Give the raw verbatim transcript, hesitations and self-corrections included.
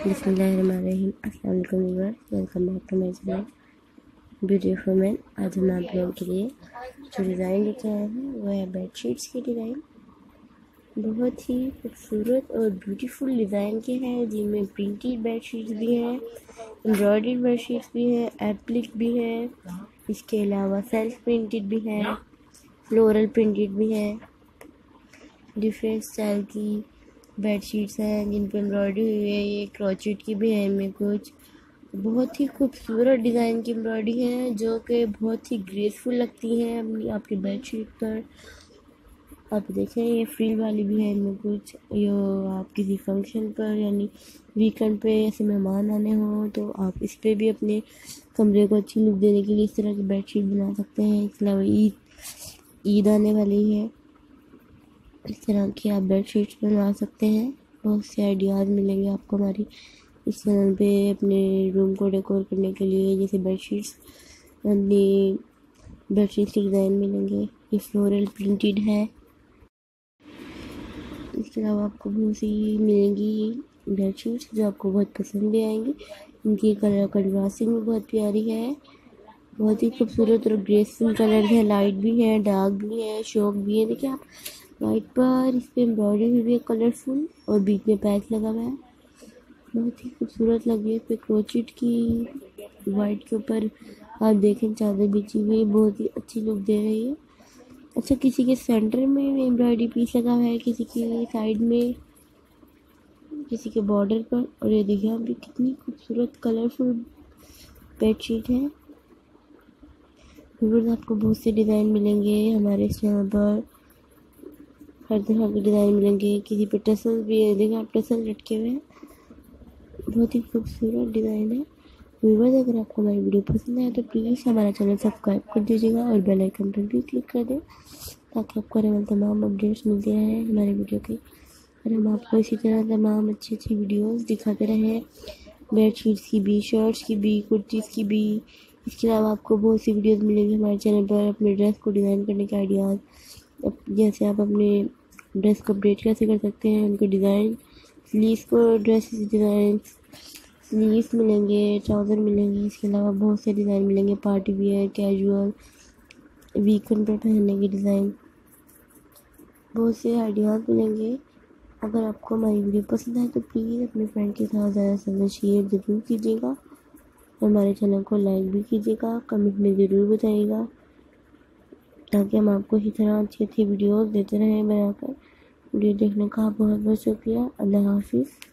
बिस्मिल्लाहिर्रहमानिर्रहीम। अस्सलाम वालेकुम viewers, welcome back to my channel beautiful man. आज हम आप लोगों के लिए जो डिज़ाइन लेके आए हैं वो है बेडशीट्स की डिज़ाइन। बहुत ही खूबसूरत और ब्यूटीफुल डिज़ाइन के हैं, जिनमें प्रिंटेड बेडशीट्स भी हैं, एम्ब्रॉयडर्ड बेडशीट्स भी हैं, एप्लिक भी है, इसके अलावा सेल्फ प्रिंटेड भी है, फ्लोरल प्रिंटेड भी है। डिफरेंट स्टाइल की बेडशीट्स हैं जिन पर एम्ब्रॉयडरी हुई है। ये क्रॉचेट की भी है, इनमें कुछ बहुत ही खूबसूरत डिज़ाइन की एम्ब्रॉयडरी है जो कि बहुत ही ग्रेसफुल लगती है अपनी आपकी बेडशीट पर। आप देखें ये फ्रिल वाली भी है, इनमें कुछ यो आप किसी फंक्शन पर यानी वीकेंड पे ऐसे मेहमान आने हों तो आप इस पर भी अपने कमरे को अच्छी लुक देने के लिए इस तरह की बेडशीट बना सकते हैं। इसके अलावा ईद ईद आने वाली है, इस तरह की आप बेडशीट्स बनवा सकते हैं। बहुत से आइडियाज़ मिलेंगे आपको हमारी इस चैनल पे अपने रूम को डेकोर करने के लिए। जैसे बेडशीट्स अपनी बेडशीट्स के डिज़ाइन मिलेंगे, ये फ्लोरल प्रिंटेड है। इसके अलावा आपको बहुत सी मिलेंगी बेडशीट्स जो आपको बहुत पसंद भी आएंगी। इनकी कलर कंट्रास्टिंग भी बहुत प्यारी है, बहुत ही खूबसूरत और ग्रेसफुल कलर है। लाइट भी है, डार्क भी है, शोक भी है। देखिए आप वाइट पर इस पर एम्ब्रॉयडरी भी है कलरफुल और बीच में पैच लगा हुआ है, बहुत ही खूबसूरत लग रही है। इस पर क्रोचेट की वाइट के ऊपर आप देखें चादर बिछी हुई, बहुत ही अच्छी लुक दे रही है। अच्छा, किसी के सेंटर में एम्ब्रॉयडरी पीस लगा हुआ है, किसी की साइड में, किसी के बॉर्डर पर। और ये देखिए आप भी कितनी खूबसूरत कलरफुल बेडशीट है। व्यूअर्स, आपको बहुत से डिज़ाइन मिलेंगे हमारे इस चैनल पर, हर तरह के डिज़ाइन मिलेंगे। किसी पे टसल भी है, देखिए आप टसल लटके हुए हैं, बहुत ही खूबसूरत डिज़ाइन है। व्यूअर्स, अगर आपको हमारी वीडियो पसंद आए तो प्लीज़ हमारा चैनल सब्सक्राइब कर दीजिएगा और बेल आइकन पर भी क्लिक कर दें ताकि आपको आने वाले तमाम अपडेट्स मिलते रहें हमारे वीडियो के, और हम आपको इसी तरह तमाम अच्छी अच्छी वीडियोस दिखाते रहें, बेडशीट्स की भी, शर्ट्स की भी, कुर्तीज़ की भी। इसके अलावा आपको बहुत सी वीडियोस मिलेंगी हमारे चैनल पर अपने ड्रेस को डिज़ाइन करने के आइडियाज़, जैसे आप अपने ड्रेस को अपडेट कैसे कर सकते हैं, उनके डिज़ाइन, स्लीव्स को ड्रेस डिज़ाइन, स्लीव्स मिलेंगे, ट्राउज़र मिलेंगे। इसके अलावा बहुत से डिज़ाइन मिलेंगे, पार्टी वियर, कैजुअल, वीकेंड पर पहनने के डिज़ाइन, बहुत से आइडियाज़ मिलेंगे। अगर आपको हमारी वीडियो पसंद आए तो प्लीज़ अपने फ्रेंड के साथ ज़्यादा से ज़्यादा शेयर ज़रूर कीजिएगा और हमारे चैनल को लाइक भी कीजिएगा, कमेंट में ज़रूर बताइएगा ताकि हम आपको इसी तरह अच्छी अच्छी वीडियोस देते रहें बनाकर। वीडियो देखने का बहुत बहुत शुक्रिया। अल्लाह हाफिज़।